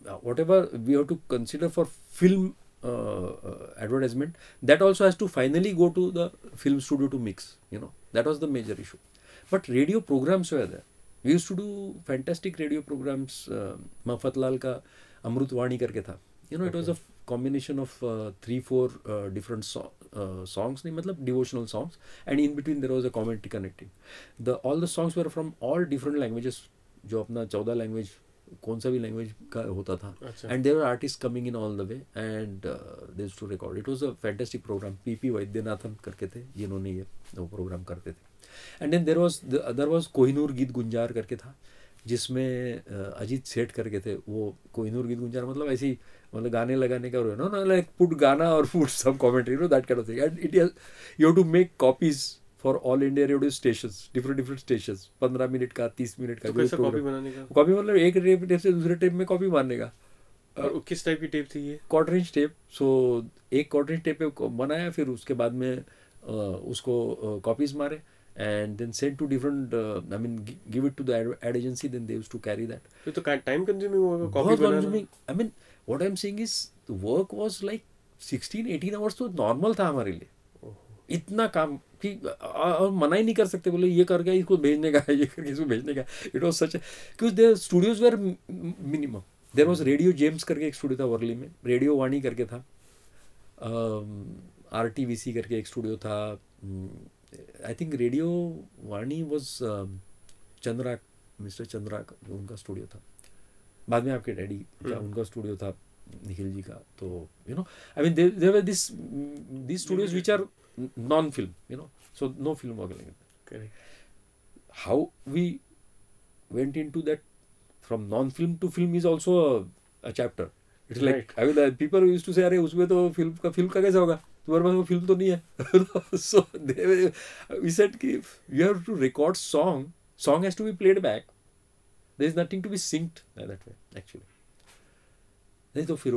whatever we have to consider for film advertisement, that also has to finally go to the film studio to mix. That was the major issue. But radio programs were there. We used to do fantastic radio programs. Mafatlal ka Amrutwani karke tha. It was a combination of 3-4 different songs, matlab devotional songs, and in between there was a commentary connecting. All the songs were from all different languages. जो अपना 14 language कौन सा भी language का होता था, and there were artist coming in all the way and they used to record. It was a fantastic program. PP Vaidyanathan करके थे जिन्होंने ये वो प्रोग्राम करते थे. And then there was Kohinoor Geet Gunjar करके था, जिसमें अजीत सेठ करके थे. वो कोहिनूर गीत गुंजार मतलब ऐसी मतलब गाने लगाने का ना लाइक पुट गाना और put some commentary, that kind of thing. And it you have to make copies for all India radio stations, different stations. 15 minute का, 30 मिनट का. कैसा कॉपी बनाने का? कॉपी मतलब एक टेप से दूसरे टेप में कॉपी मारने का. और किस टाइप की टेप थी ये? Quarter inch tape. सो एक क्वार्टर इंच टेप पे बनाया, फिर उसके बाद में उसको कॉपीज मारे and then send to different give it to the ad agency, then they used to carry that. तो time consuming होगा कॉपी बनाना. I mean what I'm saying is the work was like 16-18 hours तो normal था हमारे लिए. इतना काम कि और मना ही नहीं कर सकते, बोले ये करके इसको भेजने का है, ये करके इसको भेजने का. इट वाज सच क्योंकि there studios were minimum. There was radio gems करके एक स्टूडियो था वर्ली में, रेडियो वाणी करके था, RTVC करके एक स्टूडियो था. I think radio Vani was Chandra, mister Chandra उनका स्टूडियो था. बाद में आपके डैडी का उनका स्टूडियो था, निखिल जी का. तो I mean there were this studios which are non film, so no film work like that. Correct. How we went into that from non-film to film is also a chapter. It's like I mean people used to say अरे उसमें तो film का कैसा होगा, तुम्हारे पास वो film तो नहीं है. So we said कि you have to record song has to be played back. There is nothing to be synced that way actually. नहीं तो फिर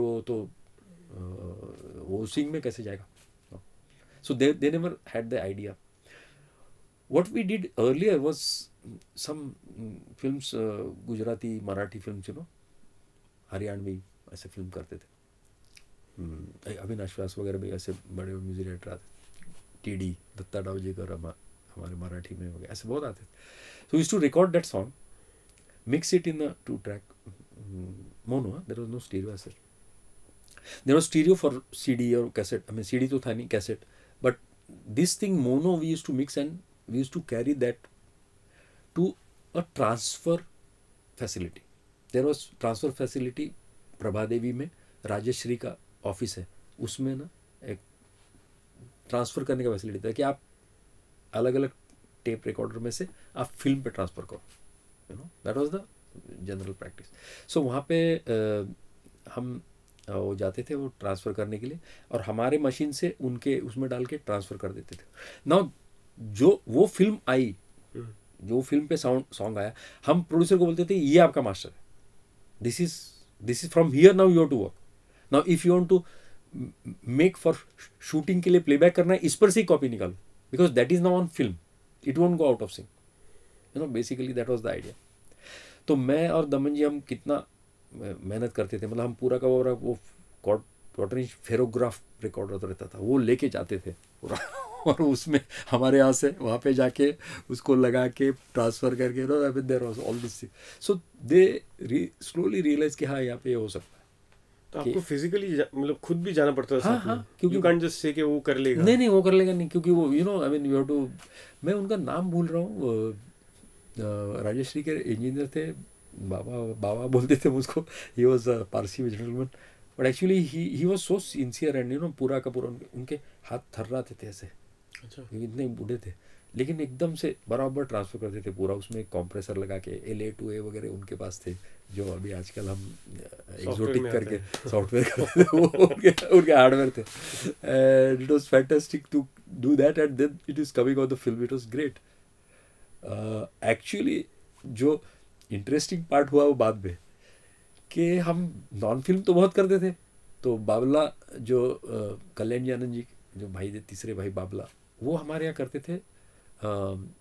वो sync में कैसे जाएगा. So they never had the idea. What we did earlier was some films, Gujarati, Marathi films, Haryanvi ऐसे film करते थे. अविनाश वगैरह भी ऐसे बड़े म्यूजिक डायरेक्टर आते. TD दत्ता डावजीकर हमारे मराठी में वगैरह ऐसे बहुत आते थे. So we used to record that song, mix it in a 2-track mono. There was no stereo as such. There was stereo for CD or cassette. I mean CD तो था नहीं, cassette. But this thing mono we used to mix and we used to carry that to a transfer facility. There was transfer facility Prabha देवी में, राजेश्री का office है, उसमें ना एक transfer करने का फैसिलिटी था कि आप अलग अलग टेप रिकॉर्डर में से आप फिल्म पे ट्रांसफ़र करो. That was the general practice. So वहाँ पे हम वो जाते थे वो ट्रांसफ़र करने के लिए, और हमारे मशीन से उनके उसमें डाल के ट्रांसफ़र कर देते थे. नाउ जो वो फिल्म आई, जो फिल्म पे सॉन्ग आया, हम प्रोड्यूसर को बोलते थे ये आपका मास्टर है, this is from here, now you have to work. Now if you want to make for shooting के लिए प्लेबैक करना है, इस पर से ही कॉपी निकालो, because that is now on film, it won't go out of sync. Basically that was the idea. तो मैं और दमन जी हम कितना मेहनत करते थे, मतलब हम पूरा का पूरा वो क्वार्टर इंच फेरोग्राफ रिकॉर्डर रहता था, वो लेके जाते थे पूरा और उसमें हमारे यहाँ से वहाँ पे जाके उसको लगा के ट्रांसफ़र करके there was all this. So they slowly realise कि हाँ यहाँ पे ये हो सकता है. तो आपको फिजिकली मतलब खुद भी जाना पड़ता था. हाँ, क्योंकि यू कांट जस्ट से कि वो कर लेगा. नहीं वो कर लेगा नहीं, क्योंकि वो I mean you have to. मैं उनका नाम भूल रहा हूँ, राजेश्री के इंजीनियर थे, बाबा बोलते थे मुझको. He was a Parsi gentleman, but actually he was so sincere and पूरा का पूरा उनके हाथ थर्राते थे ऐसे. अच्छा. इतने बूढ़े थे, लेकिन एकदम से बराबर ट्रांसफ़र करते थे पूरा. उसमें कंप्रेसर लगा के LA to A वगैरह उनके पास थे, जो अभी आजकल हम एक्सोटिक करके सॉफ्टवेयर करते थे, वो उनके हार्डवेयर थे. And it was fantastic to do that, and then it is coming on the film. It was great. Actually जो इंटरेस्टिंग पार्ट हुआ वो बाद में, कि हम नॉन फिल्म तो बहुत करते थे. तो बाबला जो कल्याण जी आनंद जी जो भाई थे, तीसरे भाई बाबला, वो हमारे यहाँ करते थे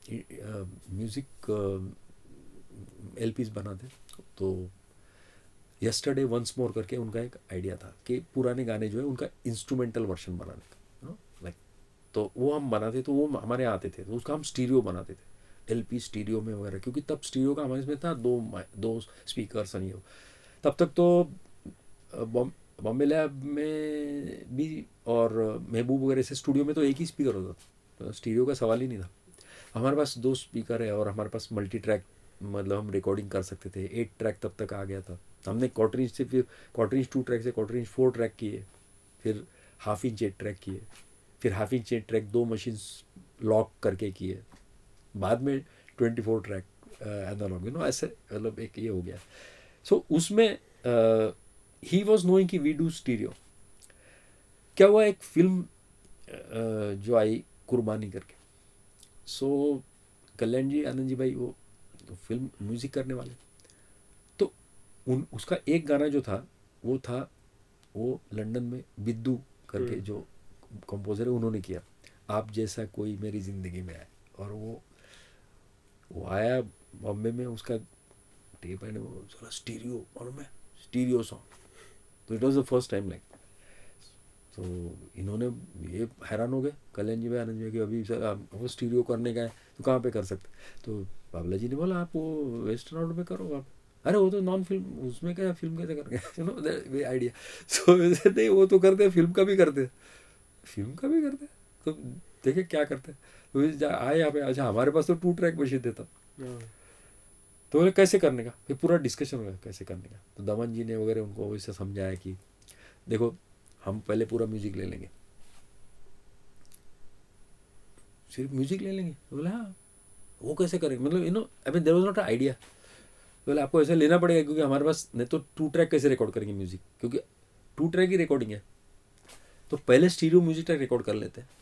म्यूज़िक LPs बनाते. तो यस्टरडे वंस मोर करके उनका एक आइडिया था कि पुराने गाने जो है उनका इंस्ट्रूमेंटल वर्जन बनाने का, लाइक, तो वो हम बनाते, तो वो हमारे यहाँ आते थे, तो उसका हम स्टीरियो बनाते थे, एलपी स्टीरियो में वगैरह, क्योंकि तब स्टीरियो का हमारे इसमें था दो स्पीकर्स नहीं हो तब तक तो। बॉम्बे लैब में भी और महबूब वगैरह से स्टूडियो में तो एक ही स्पीकर होता था, तो स्टीरियो का सवाल ही नहीं था। हमारे पास 2 स्पीकर है और हमारे पास मल्टी ट्रैक, मतलब हम रिकॉर्डिंग कर सकते थे। 8 ट्रैक तब तक आ गया था। हमने क्वार्टर इंच से, फिर क्वार्टर इंच 2 ट्रैक से क्वार्टर इंच 4 ट्रैक किए, फिर हाफ इंच 8 ट्रैक किए, फिर half inch 8 track 2 machine lock करके किए, बाद में 24 ट्रैक एनालॉग, ऐसे, मतलब एक ये हो गया। सो उसमें ही वॉज नोइंग कि वी डू स्टीरियो। क्या हुआ, एक फिल्म जो आई कुर्बानी करके, सो कल्याण जी, आनंद जी भाई, वो तो फिल्म म्यूजिक करने वाले, तो उसका एक गाना जो था वो लंदन में बिद्दू करके जो कंपोजर है उन्होंने किया, आप जैसा कोई मेरी ज़िंदगी में आए, और वो आया बॉम्बे में, उसका टेप है, वो चला स्टीरियो, और मैं स्टीरियो सॉन्ग, तो it was the first time like. तो इन्होंने ये हैरान हो गए कल्याण जी भाई, आनंद जी भाई, कि अभी सर वो स्टीरियो करने का है तो कहाँ पे कर सकते, तो बाबला जी ने बोला आप वो वेस्टर्न आउट में करो आप। अरे वो तो नॉन फिल्म, उसमें क्या फिल्म कैसे करके वे आइडिया। सो नहीं, वो तो करते, फिल्म का भी करते, तो देखे क्या करते। तो आए यहाँ पे, अच्छा हमारे पास तो 2 ट्रैक मशीन देता, तो बोले कैसे करने का, फिर पूरा डिस्कशन हो गया कैसे करने का। तो दमन जी ने वगैरह उनको वैसे समझाया कि देखो हम पहले पूरा म्यूजिक ले लेंगे, सिर्फ म्यूजिक ले लेंगे, तो बोला हाँ, वो कैसे करेंगे, मतलब I mean there was not a idea. बोले आपको ऐसे लेना पड़ेगा, क्योंकि हमारे पास नहीं तो 2 ट्रैक कैसे रिकॉर्ड करेंगे म्यूजिक, क्योंकि 2 ट्रैक ही रिकॉर्डिंग है, तो पहले स्टीरियो म्यूजिक ट्रैक रिकॉर्ड कर लेते हैं।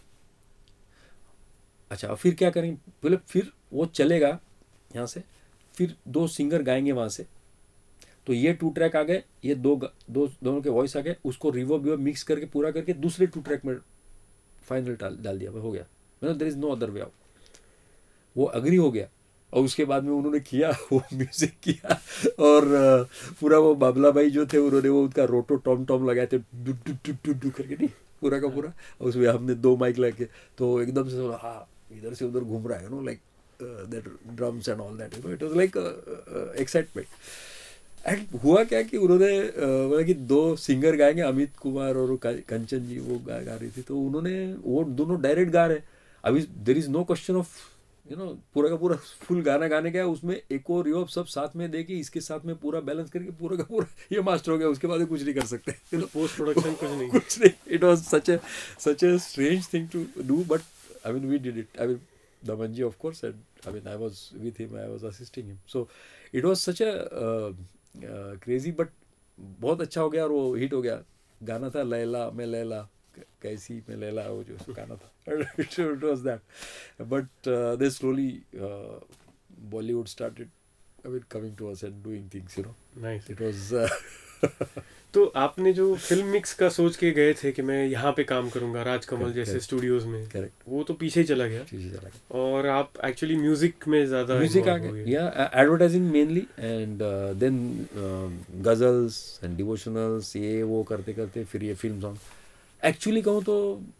अच्छा, फिर क्या करेंगे, बोले फिर वो चलेगा यहाँ से, फिर 2 सिंगर गाएंगे वहाँ से, तो ये 2 ट्रैक आ गए, ये दोनों के वॉइस आ गए, उसको रिवर्ब मिक्स करके पूरा करके दूसरे 2 ट्रैक में फाइनल डाल दिया, हो गया, मतलब there is no other way out. वो अग्री हो गया, और उसके बाद में उन्होंने किया, वो म्यूजिक किया, और पूरा वो बाबला भाई जो थे उन्होंने वो उनका रोटो टॉम टॉम लगाए थे, डू डू डू डू डू करके, नहीं पूरा का पूरा, और उसमें हमने 2 माइक लगे, तो एकदम से हाँ इधर से उधर घूम रहा है, like that drums and all that, it was like excitement. And हुआ क्या कि उन्होंने बोला कि 2 सिंगर गाएंगे, अमित कुमार और कंचन जी, वो गा रही थी, तो उन्होंने वो दोनों डायरेक्ट गा रहे। अभी there is no question of पूरा का पूरा फुल गाना गाने का है, उसमें एक और रिवर्ब सब साथ में दे के इसके साथ में पूरा बैलेंस करके पूरा का पूरा ये मास्टर हो गया, उसके बाद कुछ नहीं कर सकते, पोस्ट प्रोडक्शन कुछ नहीं। It was such a strange thing to do, but I mean we did it. I mean Daman ji, of course, and I mean I was with him, I was assisting him, so it was such a crazy, but बहुत अच्छा हो गया, और वो hit हो गया। गाना था लैला मैं लैला कैसी मैं लैला, वो जो गाना था, it was that. But they slowly Bollywood started I mean coming to us and doing things, nice. It was. तो आपने जो फिल्म मिक्स का सोच के गए थे कि मैं यहाँ पे काम करूंगा राजकमल जैसे स्टूडियोज में, करेक्ट, वो तो पीछे ही चला गया, और आप एक्चुअली म्यूजिक में ज़्यादा म्यूजिक आ गया, या advertising mainly, and then ghazals and devotionals, ये वो करते करते फिर ये फिल्म सॉन्ग। एक्चुअली कहूँ तो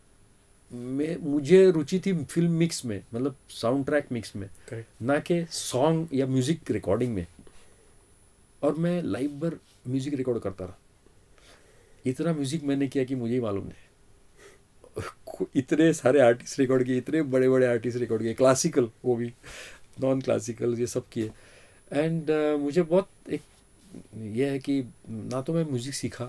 मुझे रुचि थी फिल्म मिक्स में, मतलब साउंड ट्रैक मिक्स में, ना कि सॉन्ग या म्यूजिक रिकॉर्डिंग में। और मैं लाइव पर म्यूजिक रिकॉर्ड करता रहा, इतना म्यूजिक मैंने किया कि मुझे ही मालूम नहीं। इतने सारे आर्टिस्ट रिकॉर्ड किए, इतने बड़े बड़े आर्टिस्ट रिकॉर्ड किए, क्लासिकल वो भी, नॉन क्लासिकल, ये सब किए। एंड मुझे बहुत एक ये है कि ना तो मैं म्यूज़िक सीखा,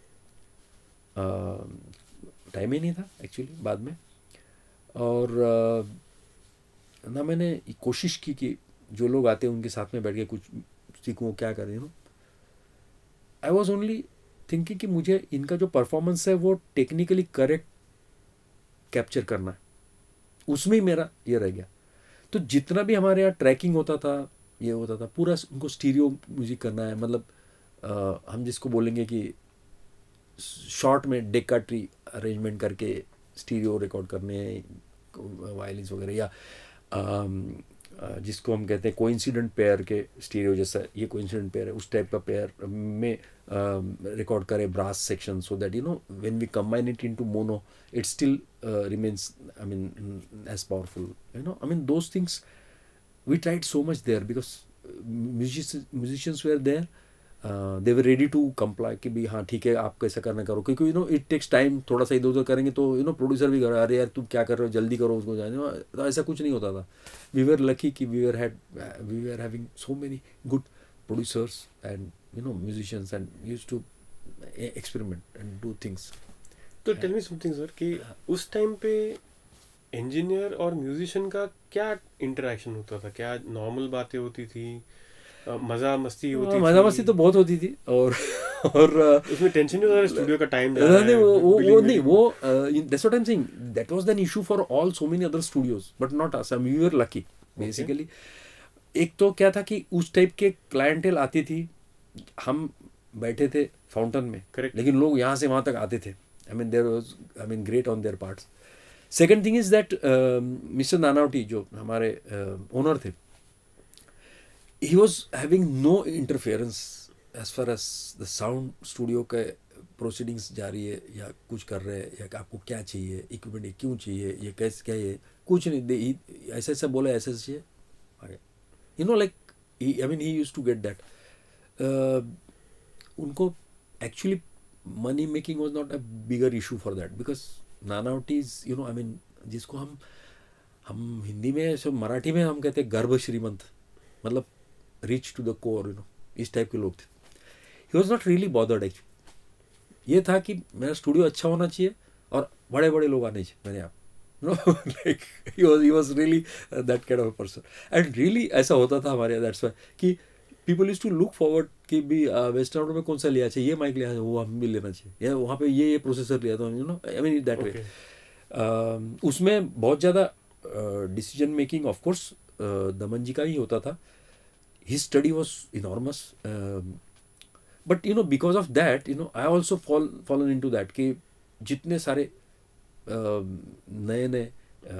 टाइम ही नहीं था एक्चुअली बाद में, और ना मैंने कोशिश की कि जो लोग आते हैं उनके साथ में बैठ के कुछ सीखूँ, क्या करें, आई वॉज ओनली थिंकिंग कि मुझे इनका जो परफॉर्मेंस है वो टेक्निकली करेक्ट कैप्चर करना है, उसमें ही मेरा ये रह गया। तो जितना भी हमारे यहाँ ट्रैकिंग होता था, ये होता था, पूरा उनको स्टीरियो म्यूजिक करना है, मतलब हम जिसको बोलेंगे कि शॉर्ट में डेकाट्री अरेंजमेंट करके स्टीरियो रिकॉर्ड करने हैं, वायलिन्स वगैरह, या जिसको हम कहते हैं कोइंसिडेंट पेयर के स्टीरियो जैसा, ये कोइंसिडेंट पेयर है, उस टाइप का पेयर में रिकॉर्ड करें brass section, so that when we combine it into mono it still remains as powerful, those things we tried so much there because musicians were there, they were ready to comply कि भी हाँ ठीक है आप कैसा करना करो, क्योंकि it takes time, थोड़ा सा इधर उधर करेंगे तो प्रोड्यूसर भी कर अरे यार तुम क्या कर रहे हो, जल्दी करो उसको जाने, तो ऐसा कुछ नहीं होता था. We were lucky कि we were having so many good producers and musicians and used to experiment and do things. तो टेल मी समथिंग सर कि उस टाइम पे इंजीनियर और म्यूजिशियन का क्या इंटरेक्शन होता था, क्या नॉर्मल बातें होती थी, मजा मस्ती होती थी? मजा मस्ती तो बहुत होती थी, और उसमें टेंशन नहीं होता स्टूडियो का टाइम नहीं, वो नहीं, वो that's what I'm saying, that was an issue for all so many other studios but not us. We were lucky basically. एक तो क्या था कि उस टाइप के क्लाइंटेल आती थी, हम बैठे थे फाउंटेन में, लेकिन लोग यहाँ से वहाँ तक आते थे. there was great on their parts. Second thing is that Mr. Nanavati जो हमारे ओनर थे, he was having no interference as far as the sound studio के proceedings जा रही है या कुछ कर रहे हैं, या आपको क्या चाहिए, इक्विपमेंट ये क्यों चाहिए, ये कैसे क्या है, कुछ नहीं, ऐसा ऐसा बोला, ऐसा चाहिए, like he used to get that. उनको actually money making was not a bigger issue for that because Nanavati जिसको हम हिंदी में सब मराठी में हम कहते हैं गर्भ श्रीमंत, मतलब रिच टू द कोर, इस टाइप के लोग थे. He was not really bothered actually. ये था कि मेरा स्टूडियो अच्छा होना चाहिए और बड़े बड़े लोग आने चाहिए मेरे यहाँ, like he was really that kind of a person. And really ऐसा होता था हमारे यहाँ, दैट्स व्हाई कि people use to look forward कि भी वेस्टर्न आउट में कौन सा लिया चाहिए, ये माइक लिया चाहिए, वो हम भी लेना चाहिए, या वहाँ पे ये प्रोसेसर लिया था, दैट वे. उसमें बहुत ज़्यादा डिसीजन मेकिंग ऑफ कोर्स दमन जी का ही होता था. His study was enormous, but because of that I also fallen into that कि जितने सारे नए नए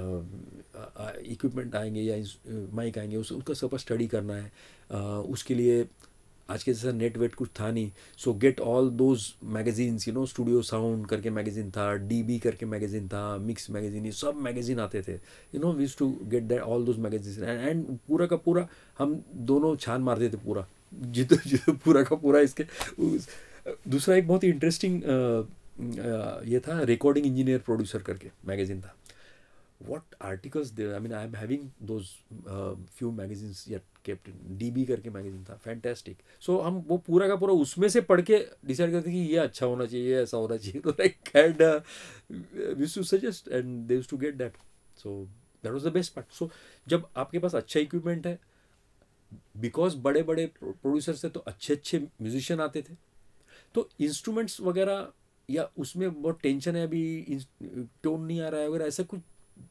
इक्विपमेंट आएंगे या माइक आएंगे, उसका सब स्टडी करना है. उसके लिए आज के जैसा नेट वेट कुछ था नहीं, so get all those magazines, studio sound करके मैगजीन था, डीबी करके मैगजीन था, मिक्स मैगजीन, ये सब मैगजीन आते थे. We used to get that all those magazine and पूरा का पूरा हम दोनों छान मारते थे पूरा, जितो पूरा का पूरा. इसके दूसरा एक बहुत ही इंटरेस्टिंग ये था, रिकॉर्डिंग इंजीनियर प्रोड्यूसर करके मैगजीन था. What articles there? I am having those few magazines yet kept in. DB करके मैगजीन था, फैंटेस्टिक. सो हम वो पूरा का पूरा उसमें से पढ़ के डिसाइड करते कि ये अच्छा होना चाहिए, ये ऐसा होना चाहिए. तो like and we used to suggest and they used to get that. So that was the best part. So जब आपके पास अच्छा इक्विपमेंट है, बिकॉज बड़े बड़े प्रोड्यूसर से तो अच्छे अच्छे म्यूजिशियन आते थे, तो इंस्ट्रूमेंट्स वगैरह या उसमें बहुत टेंशन है, अभी टोन नहीं आ रहा है वगैरह, ऐसा कुछ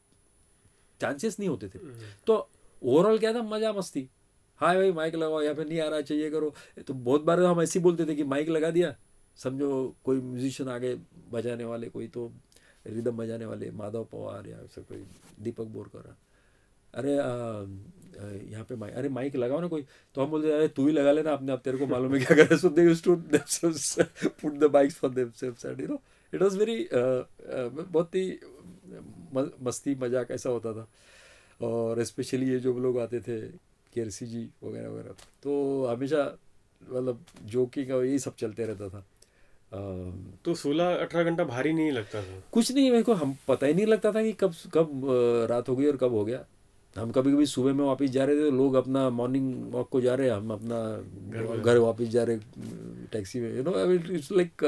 चांसेस नहीं होते थे. तो ओवरऑल क्या था, मजा मस्ती, हाँ भाई माइक लगाओ, यहाँ पे नहीं आ रहा चाहिए करो. तो बहुत बार हम ऐसे ही बोलते थे कि माइक लगा दिया, समझो कोई म्यूजिशियन आगे बजाने वाले, कोई तो रिदम बजाने वाले, माधव पवार या ऐसा कोई दीपक बोरकर, अरे यहाँ पे माइक, अरे माइक लगाओ ना कोई, तो हम बोलते अरे तू ही लगा लेना अपने आप, तेरे को मालूम है क्या करे. So they used to put the mics for themselves and it was very बहुत ही मस्ती मजाक ऐसा होता था. और स्पेशली ये जो लोग आते थे केरसी जी वगैरह वगैरह, तो हमेशा मतलब जोकिंग और यही सब चलते रहता था. तो 16-18 घंटा भारी नहीं लगता था? कुछ नहीं, मेरे को हम पता ही नहीं लगता था कि कब रात हो गई और कब हो गया. हम कभी कभी सुबह में वापस जा रहे थे, लोग अपना मॉर्निंग वॉक को जा रहे, हम अपना घर वापस जा रहे टैक्सी में. इट्स लाइक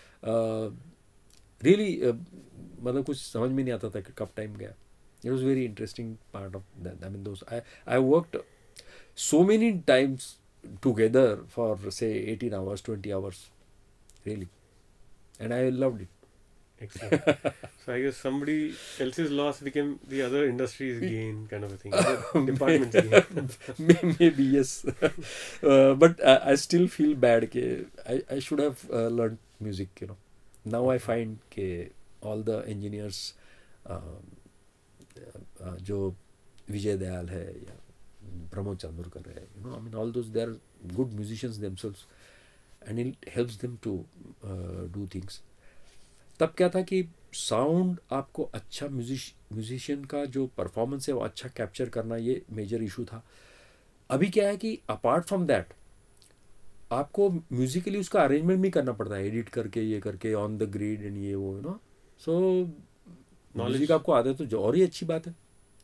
रियली मतलब कुछ समझ में नहीं आता था कि कब टाइम गया. It was very interesting part of that. Those I worked so many times together for say 18 hours 20 hours really, and I loved it. Excellent. So I guess somebody else's loss became the other industry's gain, kind of a thing. Department's gain. Maybe yes. But I still feel bad ke I should have learned music, now I find ke all the engineers जो विजय दयाल है या Pramod Chandurkar hai, you know, I mean all those, they are good musicians themselves and it helps them to do things. तब क्या था कि sound आपको अच्छा musician का जो परफॉर्मेंस है वो अच्छा कैप्चर करना, ये मेजर इशू था. अभी क्या है कि अपार्ट फ्रॉम दैट आपको म्यूजिकली उसका अरेंजमेंट भी करना पड़ता है, एडिट करके ये करके ऑन द ग्रिड एंड ये वो, यू नो. सो म्यूजिक आपको आता है तो जो और ही अच्छी बात है.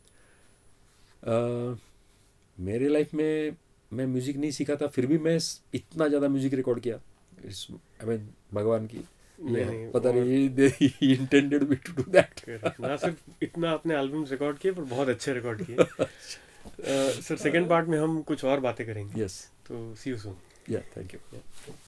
मेरे लाइफ में मैं म्यूजिक नहीं सीखा था, फिर भी मैं इतना ज़्यादा म्यूजिक रिकॉर्ड किया. आई मीन भगवान की पता नहीं intended me to do that. ना सिर्फ इतना आपने एल्बम्स रिकॉर्ड किए पर बहुत अच्छे रिकॉर्ड किए. सर सेकंड पार्ट में हम कुछ और बातें करेंगे. यस, तो सी यू सून. या थैंक यू.